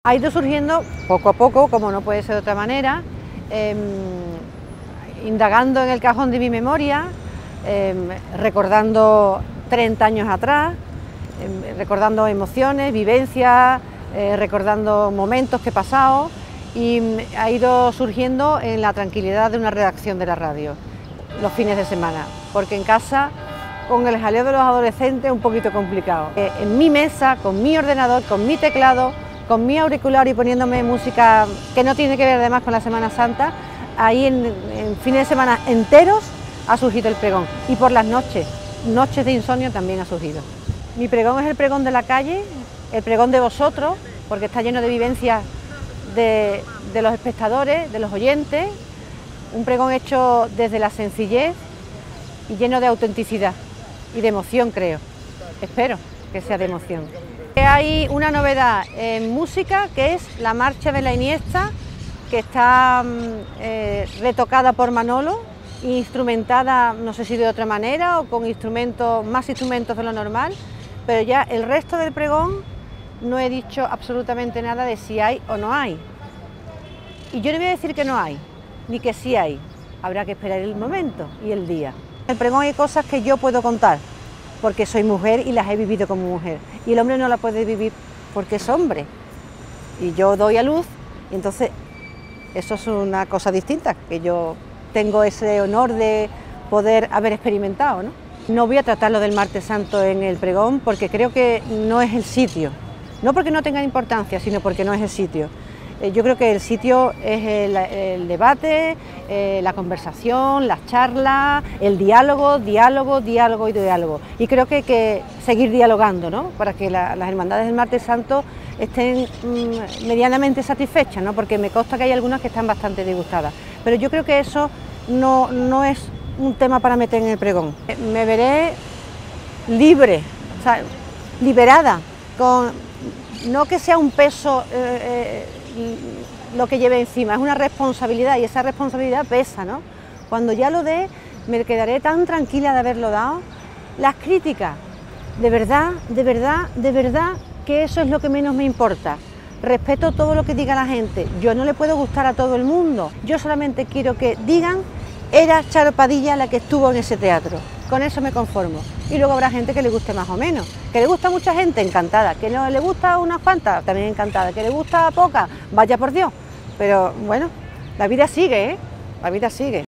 Ha ido surgiendo poco a poco, como no puede ser de otra manera, indagando en el cajón de mi memoria, recordando 30 años atrás, recordando emociones, vivencias, recordando momentos que he pasado, y ha ido surgiendo en la tranquilidad de una redacción de la radio, los fines de semana, porque en casa, con el jaleo de los adolescentes, es un poquito complicado. En mi mesa, con mi ordenador, con mi teclado, con mi auricular y poniéndome música que no tiene que ver además con la Semana Santa, ahí en fines de semana enteros ha surgido el pregón, y por las noches de insomnio también ha surgido. Mi pregón es el pregón de la calle, el pregón de vosotros, porque está lleno de vivencias de los espectadores, de los oyentes, un pregón hecho desde la sencillez y lleno de autenticidad y de emoción, creo. Espero que sea de emoción. Hay una novedad en música, que es la marcha de la Iniesta, que está retocada por Manolo, instrumentada, no sé si de otra manera o con más instrumentos de lo normal, pero ya el resto del pregón no he dicho absolutamente nada de si hay o no hay. Y yo no voy a decir que no hay, ni que sí hay. Habrá que esperar el momento y el día. En el pregón hay cosas que yo puedo contar, porque soy mujer y las he vivido como mujer. Y el hombre no la puede vivir porque es hombre. Y yo doy a luz, y entonces eso es una cosa distinta, que yo tengo ese honor de poder haber experimentado, ¿no? No voy a tratar lo del Martes Santo en el pregón porque creo que no es el sitio. No porque no tenga importancia, sino porque no es el sitio. Yo creo que el sitio es el debate, la conversación, las charlas, el diálogo. Y creo que hay que seguir dialogando, ¿no? Para que las hermandades del Martes Santo estén medianamente satisfechas, ¿no? Porque me consta que hay algunas que están bastante disgustadas. Pero yo creo que eso no es un tema para meter en el pregón. Me veré libre, o sea, liberada, no que sea un peso lo que lleve encima, es una responsabilidad, y esa responsabilidad pesa, ¿no? Cuando ya lo dé, me quedaré tan tranquila de haberlo dado. Las críticas, de verdad que eso es lo que menos me importa. Respeto todo lo que diga la gente, yo no le puedo gustar a todo el mundo, yo solamente quiero que digan: era Charo Padilla la que estuvo en ese teatro. Con eso me conformo. Y luego habrá gente que le guste más o menos. Que le gusta a mucha gente, encantada. Que no le gusta a unas cuantas, también encantada. Que le gusta a pocas, vaya por Dios. Pero bueno, la vida sigue, ¿eh? La vida sigue.